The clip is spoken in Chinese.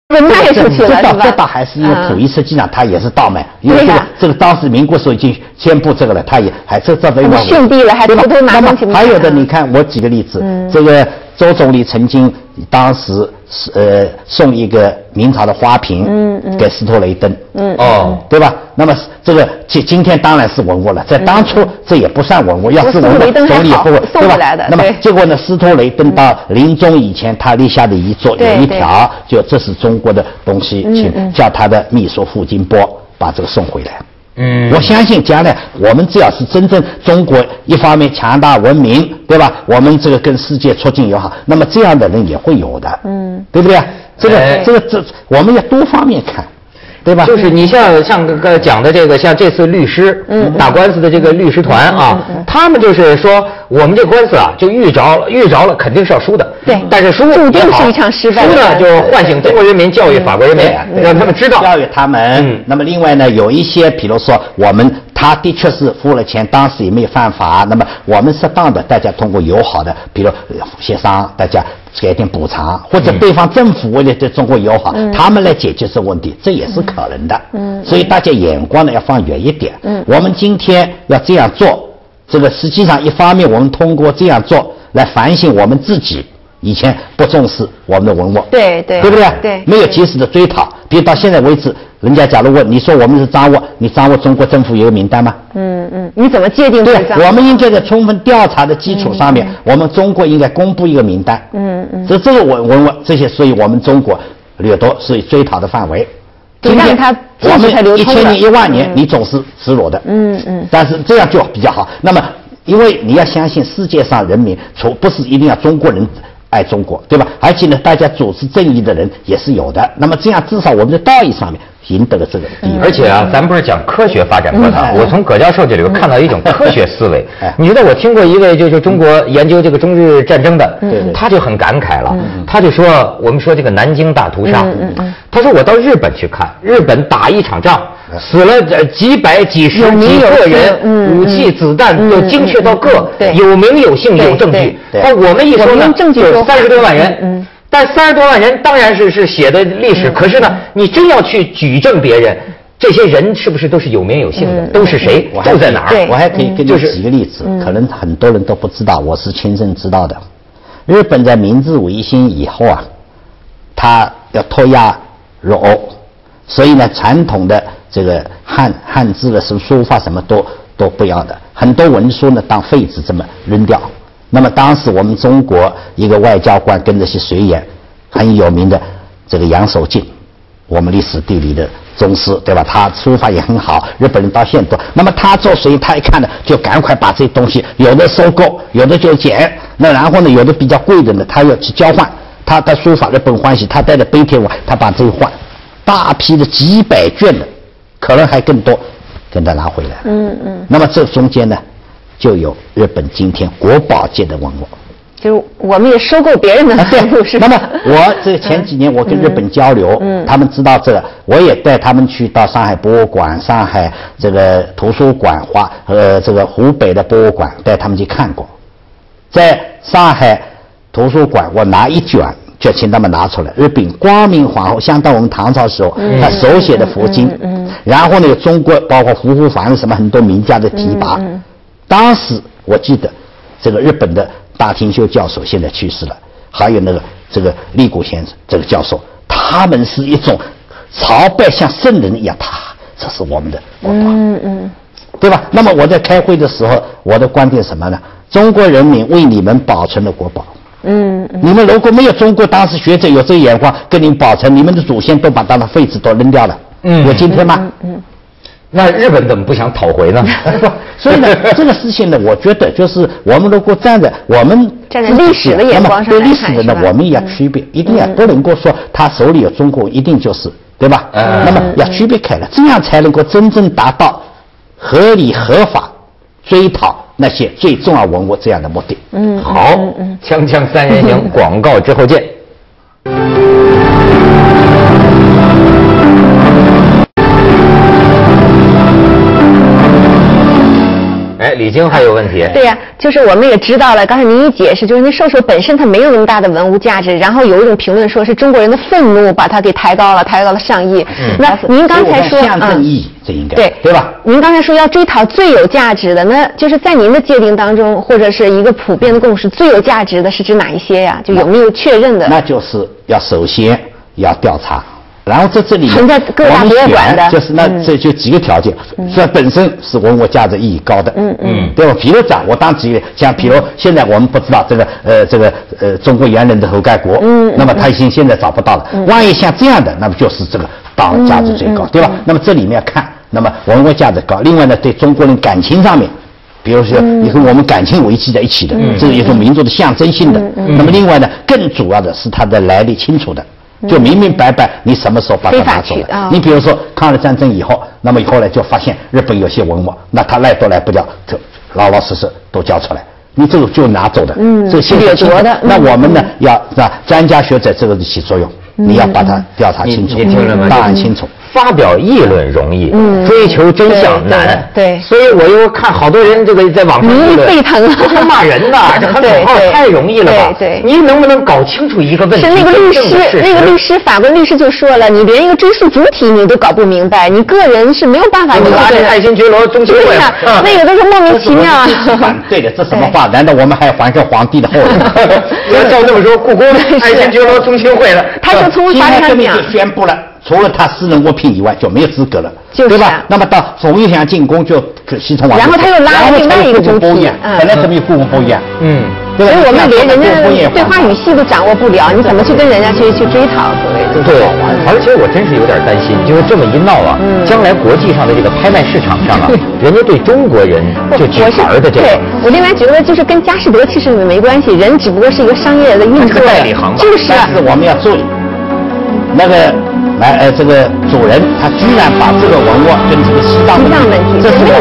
被卖出去了是吧？ 这倒还是因为溥仪实际上他也是倒卖，因为这个当时民国时候已经宣布这个了，他也还这没办法。 逊地了，还偷偷拿东西卖。 还有的，你看我举个例子，这个周总理曾经当时送一个明朝的花瓶给斯托雷登，对吧？那么这个今天当然是文物了，在当初这也不算文物，要是文物总理也不会，对吧？那么结果呢，斯托雷登到临终以前，他立下的遗嘱有一条，就这是中国的东西，请叫他的秘书傅金波把这个送回来。我相信将来我们只要是真正中国一方面强大文明，对吧？我们这个跟世界促进友好，那么这样的人也会有的，对不对？这我们要多方面看，对吧？ 就是你像讲的这个，像这次律师打官司的这个律师团啊，他们就是说我们这官司啊，就遇着了肯定是要输的， 对， 但是输注定是一场失败。 输呢，就唤醒中国人民，教育法国人民，让他们知道， 教育他们。那么另外呢，有一些，比如说他的确是付了钱，当时也没有犯法。那么我们适当的，大家通过友好的，比如协商，大家给点补偿，或者对方政府为了对中国友好，他们来解决这个问题，这也是可能的。所以大家眼光呢要放远一点。我们今天要这样做，这个实际上一方面我们通过这样做来反省我们自己以前不重视我们的文物，对不对？ 对， 没有及时的追讨。比如到现在为止，人家假如问你说我们是赃物，你掌握中国政府有个名单吗？ 你怎么界定这个赃物？ 我们应该在充分调查的基础上面，我们中国应该公布一个名单。这个文物这些，所以我们中国掠夺是追讨的范围。 今天我们1000年10000年，你总是失落的。但是这样就比较好。那么，因为你要相信世界上人民，不是一定要中国人爱中国，对吧？而且呢，大家主持正义的人也是有的。那么这样至少我们在道义上面赢得了这个地位。 而且啊，咱们不是讲科学发展课堂，我从葛教授这里看到一种科学思维。你知道我听过一位就是中国研究这个中日战争的，他就很感慨了。他就说，我们说这个南京大屠杀，他说我到日本去看，日本打一场仗。死了几百几十几个人，武器子弹都精确到个，有名有姓有证据。我们一说呢，就30多万人，但30多万人当然是写的历史，可是呢，你真要去举证别人，这些人是不是都是有名有姓的？都是谁？都在哪儿？ 我还可以给你举个例子，可能很多人都不知道，我是亲身知道的。日本在明治维新以后啊，他要脱亚入欧，所以呢，传统的这个汉字的书法什么都不要的，很多文书呢当废纸这么扔掉。那么当时我们中国一个外交官跟这些随员很有名的这个杨守敬，我们历史地理的宗师，对吧？他书法也很好，日本人到现在都。那么他做随员，他一看呢，就赶快把这些东西有的收购，有的就捡。那然后呢，有的比较贵的呢，他要去交换。他的书法日本欢喜，他带着碑帖文，他把这一换，大批的几百卷的。可能还更多，跟他拿回来。那么这中间呢，就有日本今天国宝级的文物， 就是我们也收购别人的文物，是吧？ 那么我这前几年我跟日本交流，他们知道这个，我也带他们去到上海博物馆、上海这个图书馆、这个湖北的博物馆，带他们去看过。在上海图书馆，我拿一卷。就请他们拿出来，日本光明皇后，相当我们唐朝时候他手写的佛经，然后呢有中国包括胡福凡什么很多名家的提拔。当时我记得这个日本的大町修教授现在去世了，还有那个这个立谷先生这个教授，他们是一种朝拜像圣人一样，这是我们的国宝，对吧？那么我在开会的时候，我的观点什么呢？中国人民为你们保存了国宝。你们如果没有中国当时学者有这个眼光跟你们保存，你们的祖先都把当废纸都扔掉了，有今天吗？ 那日本怎么不想讨回呢？ 所以呢，这个事情呢，我觉得就是我们如果站在历史的眼光上对历史的呢，我们也要区别，一定要不能够说他手里有中国一定就是，对吧？那么要区别开了，这样才能够真正达到合理合法追讨那些最重要文物这样的目的。 好，锵锵三人行，广告之后见。李已经还有问题。 对呀，就是我们也知道了，刚才您一解释，就是那兽首本身它没有那么大的文物价值，然后有一种评论说是中国人的愤怒把它给抬高了上亿。那您刚才说象征意义，这应该对吧？ 您刚才说要追讨最有价值的，那就是在您的界定当中，或者是一个普遍的共识，最有价值的是指哪一些呀？就有没有确认的？ 那就是要首先要调查。然后在这里面， 存在各大博物馆的， 就是那这就几个条件，这本身是文物价值意义高的，对吧？比如讲，我当举例，像比如现在我们不知道这个中国猿人的头盖骨，那么他现在找不到了，万一像这样的，那么就是这个当然价值最高，对吧？那么这里面看，那么文物价值高，另外呢，对中国人感情上面。比如说，你跟我们感情维系在一起的，这是一种民族的象征性的。那么另外呢，更主要的是它的来历清楚的。就明明白白，你什么时候把它拿走了？你比如说抗日战争以后，那么以后来就发现日本有些文物，那他赖都赖不掉，就老老实实都交出来，你这个就拿走的，这是掠夺的。那我们呢，要专家学者这个起作用，你要把它调查清楚， 你听了吗？ 档案清楚。 发表议论容易，追求真相难。 对， 所以我又看好多人这个在网上议论， 沸腾， 就骂人呐，这很口号太容易了吧？ 对， 你能不能搞清楚一个问题？ 是那个律师，法国律师就说了，你连一个追溯主体你都搞不明白，你个人是没有办法。 你拿这爱新觉罗中心会， 那个都是莫名其妙。 对的，这什么话？难道我们还还是皇帝的后人？ 要照这么说，故宫爱新觉罗中心会了， 他就从法律上讲宣布了。除了他私人物品以外，就没有资格了， 对吧？那么到冯玉祥进宫就系统完， 然后他又拉了另外一个主体， 本来怎么有故宫博物院？ 所以我们连人家对话语系都掌握不了，你怎么去跟人家去追讨？所谓的对，而且我真是有点担心，就是这么一闹啊，将来国际上的这个拍卖市场上啊，人家对中国人就举牌的这个。 对，我另外觉得就是跟佳士得其实没关系，人只不过是一个商业的运作， 代理行吧。 就是， 但是我们要注意，那个。这个主人他居然把这个文物跟这个西藏问题，这是我